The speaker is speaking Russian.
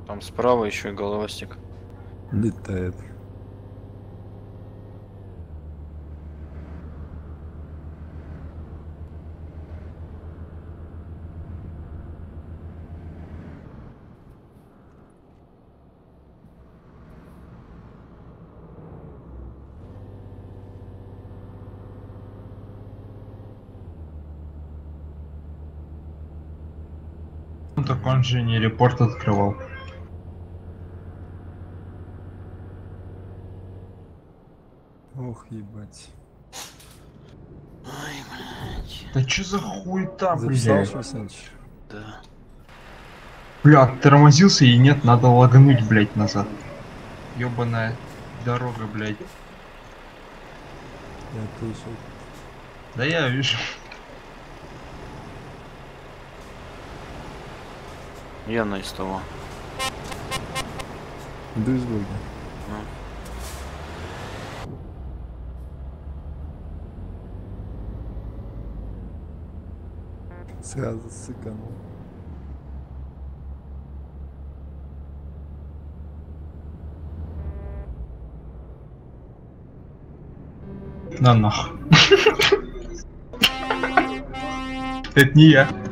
Там справа еще и головастик. Летает. Ну так он же не репорт открывал. Ох, ебать. Ой, блядь. Да чё за хуета, Записал, блядь? что Саныч? Да. Бля, тормозился и нет, надо лагануть, блядь, назад. Ёбаная дорога, блядь. Я слышал. Да я вижу. Яна из того. Дуйсбурга. Ну. Сразу сыканул. На нахуй. Это не я.